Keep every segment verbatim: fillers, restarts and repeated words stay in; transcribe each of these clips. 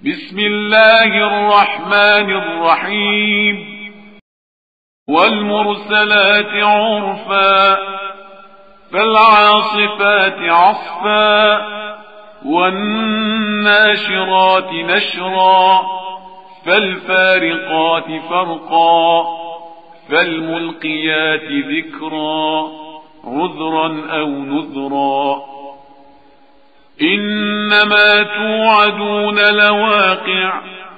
بسم الله الرحمن الرحيم والمرسلات عرفا فالعاصفات عصفا والناشرات نشرا فالفارقات فرقا فالملقيات ذكرا عذرا أو نذرا إنما توعدون لواقع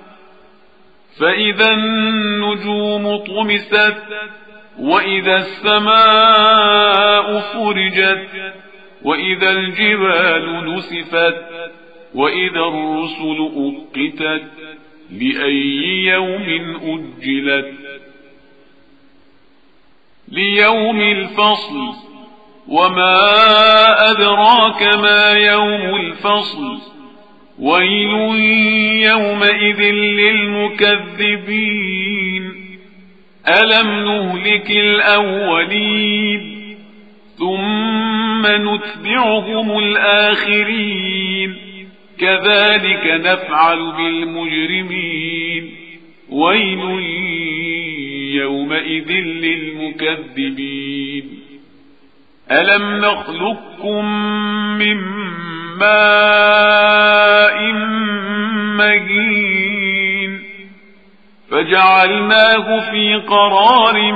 فإذا النجوم طمست وإذا السماء فرجت وإذا الجبال نسفت وإذا الرسل أقتت لأي يوم أجلت ليوم الفصل وما أدراك ما يوم الفصل ويل يومئذ للمكذبين ألم نهلك الأولين ثم نتبعهم الآخرين كذلك نفعل بالمجرمين ويل يومئذ للمكذبين ألم نخلقكم من ماء مهين فجعلناه في قرار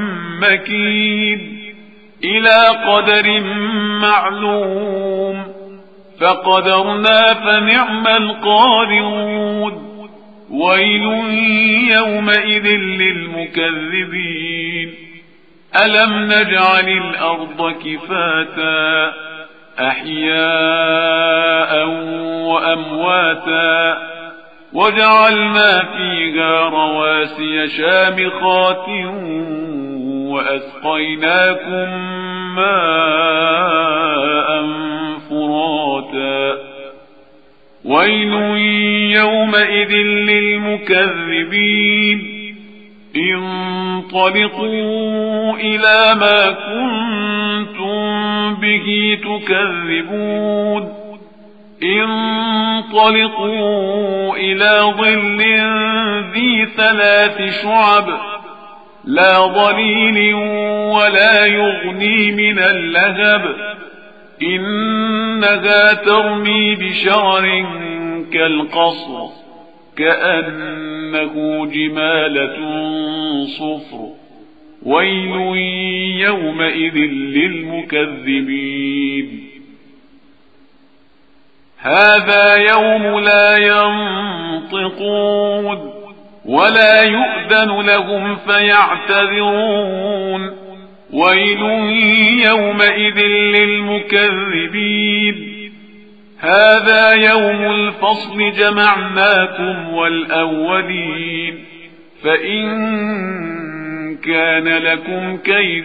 مكين إلى قدر معلوم فقدرنا فنعم القادرون ويل يومئذ للمكذبين ألم نجعل الأرض كفاتا أحياء وأمواتا وجعلنا فيها رواسي شامخات وأسقيناكم ماء فراتا ويل يومئذ للمكذبين انطلقوا إلى ما كنتم به تكذبون انطلقوا إلى ظل ذي ثلاث شعب لا ظليل ولا يغني من اللهب إنها ترمي بشرر كالقصر كأنه جمالة صفر ويل يومئذ للمكذبين هذا يوم لا ينطقون ولا يؤذن لهم فيعتذرون ويل يومئذ للمكذبين هذا يوم الفصل جمعناكم والأولين فإن كان لكم كيد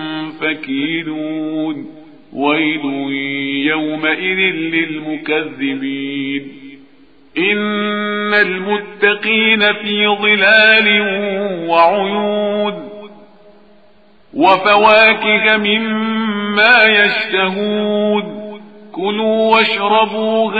فكيدون ويل يومئذ للمكذبين إن المتقين في ظلال وعيون وفواكه مما يشتهون كلوا واشربوا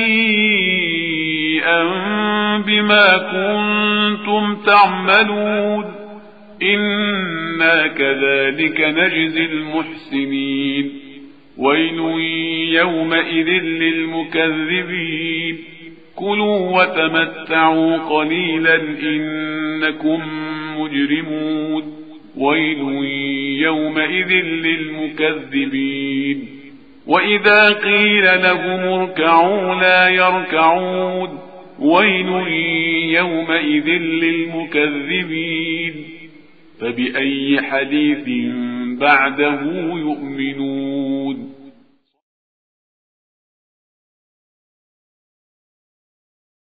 هنيئا بما كنتم تعملون إنا كذلك نجزي المحسنين ويل يومئذ للمكذبين كلوا وتمتعوا قليلا إنكم مجرمون ويل يومئذ للمكذبين وإذا قيل لهم اركعوا لا يركعون ويل يومئذ للمكذبين فبأي حديث بعده يؤمنون